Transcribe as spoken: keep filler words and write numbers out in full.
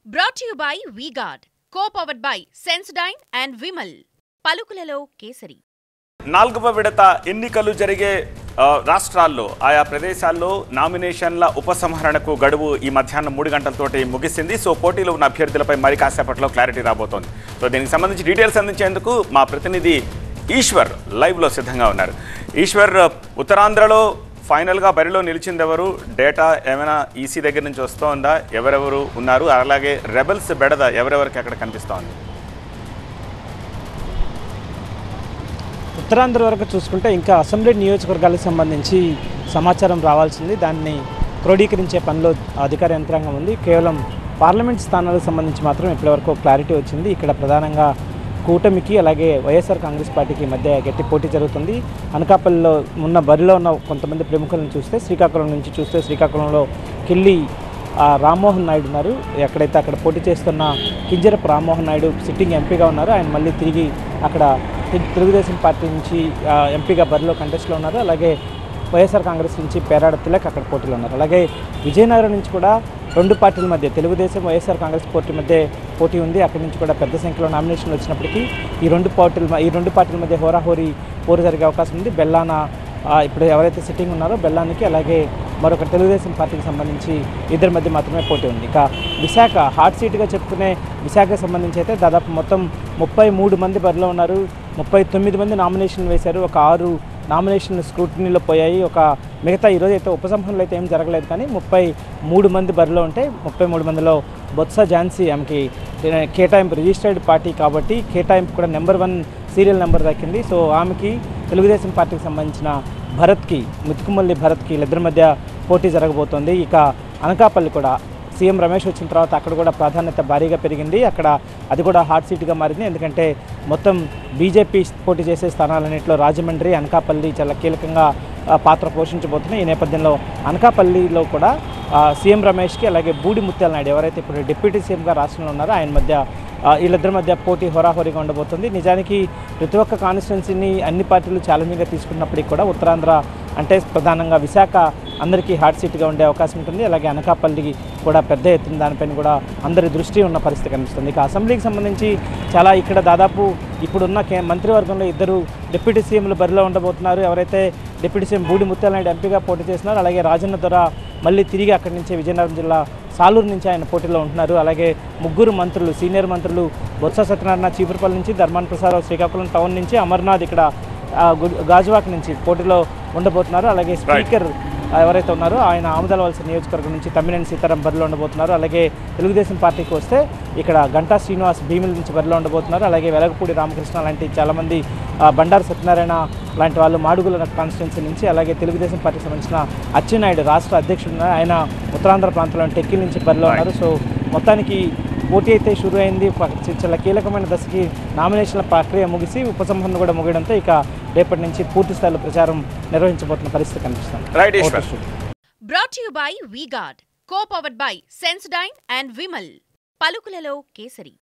Brought to you by V-Guard, co-powered by Sensodyne and Vimal. పలుకులలో kesari. నాలుగవ విడత ఎన్నికలు జరిగే రాష్ట్రాల్లో ఆయా ప్రదేశాల్లో నామినేషన్ల ఉపసంహరణకు గడువు ఈ మధ్యాహ్నం మూడు గంటలతోటి ముగిసింది. సో పోటీలో ఉన్న అభ్యర్థులపై మరి కాసేపట్లో క్లారిటీ రాబోతోంది. సో దీనికి సంబంధించి డీటెయిల్స్ అందించేందుకు మా ప్రతినిధి ఈశ్వర్ లైవ్లో సిద్ధంగా ఉన్నారు. ఈశ్వర్, ఉత్తరాంధ్రలో ఫైనల్గా బరిలో నిలిచింది ఎవరు? డేటా ఏమైనా ఈసీ దగ్గర నుంచి వస్తోందా? ఎవరెవరు ఉన్నారు? అలాగే రెబల్స్ బెడద ఎవరెవరికి అక్కడ కనిపిస్తోంది? ఉత్తరాంధ్ర వరకు చూసుకుంటే ఇంకా అసెంబ్లీ నియోజకవర్గాలకు సంబంధించి సమాచారం రావాల్సింది. దాన్ని క్రోడీకరించే పనిలో అధికార యంత్రాంగం ఉంది. కేవలం పార్లమెంట్ స్థానాలకు సంబంధించి మాత్రం ఇప్పటివరకు క్లారిటీ వచ్చింది. ఇక్కడ ప్రధానంగా కూటమికి అలాగే వైఎస్ఆర్ కాంగ్రెస్ పార్టీకి మధ్య గట్టి పోటీ జరుగుతుంది. అనకాపల్లిలో ఉన్న బరిలో ఉన్న కొంతమంది ప్రముఖులను చూస్తే, శ్రీకాకుళం నుంచి చూస్తే శ్రీకాకుళంలో కిల్లి రామ్మోహన్ నాయుడు ఉన్నారు. ఎక్కడైతే అక్కడ పోటీ చేస్తున్న కింజరపు రామ్మోహన్ నాయుడు సిట్టింగ్ ఎంపీగా ఉన్నారు. ఆయన మళ్ళీ తిరిగి అక్కడ తెలుగుదేశం పార్టీ నుంచి ఎంపీగా బరిలో కంటెస్ట్లో ఉన్నారు. అలాగే వైఎస్ఆర్ కాంగ్రెస్ నుంచి పేరాడ తిలక్ అక్కడ పోటీలో ఉన్నారు. అలాగే విజయనగరం నుంచి కూడా రెండు పార్టీల మధ్య తెలుగుదేశం వైఎస్ఆర్ కాంగ్రెస్ పార్టీ మధ్య పోటీ ఉంది. అక్కడి నుంచి కూడా పెద్ద సంఖ్యలో నామినేషన్లు వచ్చినప్పటికీ ఈ రెండు పార్టీల ఈ రెండు పార్టీల మధ్య హోరాహోరీ పోరు జరిగే అవకాశం ఉంది. బెల్లాన ఇప్పుడు ఎవరైతే సిట్టింగ్ ఉన్నారో బెల్లానికి, అలాగే మరొక తెలుగుదేశం పార్టీకి సంబంధించి ఇద్దరి మధ్య మాత్రమే పోటీ ఉంది. ఇక విశాఖ హాట్ సీట్గా చెప్పుకునే విశాఖకు సంబంధించి అయితే దాదాపు మొత్తం ముప్పై మూడు మంది బరిలో ఉన్నారు. ముప్పై తొమ్మిది మంది నామినేషన్ వేశారు. ఒక ఆరు నామినేషన్లు స్క్రూటినీలో పోయాయి. ఒక మిగతా ఈరోజు అయితే ఉపసంహరణలు అయితే ఏం జరగలేదు. కానీ ముప్పై మూడు మంది బరిలో ఉంటే ముప్పై మూడు మందిలో బొత్స ఝాన్సీ ఆమెకి కేటాయింపు రిజిస్టర్డ్ పార్టీ కాబట్టి కేటాయింపు కూడా నెంబర్ వన్ సీరియల్ నెంబర్ దక్కింది. సో ఆమెకి తెలుగుదేశం పార్టీకి సంబంధించిన భరత్కి, ముతుకుమల్లి భరత్కి వీళ్ళిద్దరి మధ్య పోటీ జరగబోతోంది. ఇక అనకాపల్లి కూడా సీఎం రమేష్ వచ్చిన తర్వాత అక్కడ కూడా ప్రాధాన్యత భారీగా పెరిగింది. అక్కడ అది కూడా హాట్ సీట్గా మారింది. ఎందుకంటే మొత్తం బీజేపీ పోటీ చేసే స్థానాలన్నింటిలో రాజమండ్రి, అనకాపల్లి చాలా కీలకంగా పాత్ర పోషించబోతున్నాయి. ఈ నేపథ్యంలో అనకాపల్లిలో కూడా సీఎం రమేష్కి అలాగే బూడి ముత్యాల నాయుడు ఎవరైతే ఇప్పుడు డిప్యూటీ సీఎంగా రాష్ట్రంలో ఉన్నారో ఆయన మధ్య వీళ్ళిద్దరి మధ్య పోటీ హోరాహోరీగా ఉండబోతుంది. నిజానికి ప్రతి ఒక్క కాన్స్టిట్యున్సీని అన్ని పార్టీలు ఛాలెంజింగ్గా తీసుకున్నప్పటికీ కూడా ఉత్తరాంధ్ర అంటే ప్రధానంగా విశాఖ అందరికీ హాట్ సీట్గా ఉండే అవకాశం ఉంటుంది. అలాగే అనకాపల్లికి కూడా పెద్ద ఎత్తున దానిపైన కూడా అందరి దృష్టి ఉన్న పరిస్థితి కనిపిస్తుంది. ఇక అసెంబ్లీకి సంబంధించి చాలా ఇక్కడ దాదాపు ఇప్పుడున్న కే మంత్రివర్గంలో ఇద్దరు డిప్యూటీ సీఎంలు బరిలో ఉండబోతున్నారు. ఎవరైతే డిప్యూటీ సీఎం బూడి ముత్యాల నాయుడు ఎంపీగా పోటీ చేస్తున్నారు. అలాగే రాజన్న దొర మళ్ళీ తిరిగి అక్కడి నుంచి విజయనగరం జిల్లా సాలూరు నుంచి ఆయన పోటీలో ఉంటున్నారు. అలాగే ముగ్గురు మంత్రులు, సీనియర్ మంత్రులు బొత్స సత్యనారాయణ చీపురుపల్లి నుంచి, ధర్మాన ప్రసాదరావు శ్రీకాకుళం టౌన్ నుంచి, అమర్నాథ్ ఇక్కడ గాజువాక్ నుంచి పోటీలో ఉండబోతున్నారు. అలాగే స్పీకర్ ఎవరైతే ఉన్నారో ఆయన ఆమదలవలస నియోజకవర్గం నుంచి తమ్మినేని సీతారాం బరిలో ఉండబోతున్నారు. అలాగే తెలుగుదేశం పార్టీకి వస్తే ఇక్కడ గంటా శ్రీనివాస్ భీమిల నుంచి బరిలో ఉండబోతున్నారు. అలాగే వెలగపూడి రామకృష్ణ లాంటి చాలామంది, బండారు సత్యనారాయణ లాంటి వాళ్ళు మాడుగుల కాన్స్టిట్యున్సీ నుంచి, అలాగే తెలుగుదేశం పార్టీకి సంబంధించిన అచ్చెన్నాయుడు రాష్ట్ర అధ్యక్షుడు ఆయన ఉత్తరాంధ్ర ప్రాంతంలో టెక్కిల్ నుంచి బరిలో ఉన్నారు. సో మొత్తానికి పోటీ అయితే షురు అయింది. చాలా కీలకమైన దశకి నామినేషన్ల ప్రక్రియ ముగిసి ఉపసంహరణ కూడా ముగియడంతో ఇక రేపటి నుంచి పూర్తి స్థాయిలో ప్రచారం నిర్వహించబోతున్న పరిస్థితి కనిపిస్తుంది. Brought to you by V-Guard, co-powered by Sensodyne and Vimal. పలుకులలో kesari.